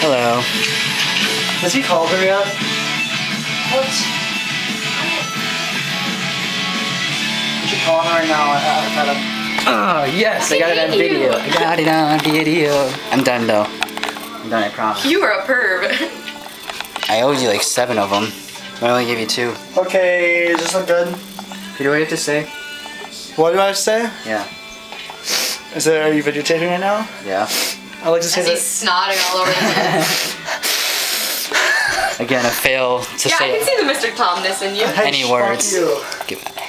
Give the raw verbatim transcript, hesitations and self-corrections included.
Hello. Has he called her yet? What? You should call her right now. I, I gotta... Oh, yes, I got it on video. I got it on video. I'm done, though. I'm done, I promise. You were a perv. I owed you like seven of them. I only gave you two. Okay, does this look good? Peter, what do you have to say? What do I have to say? Yeah. Is it, are you videotaping right now? Yeah. I'd like to say As that... he's snotting all over the place. Again, a fail to Yeah, say I can see the Mister Tomness in you. Hey, any fuck words. you. Give it.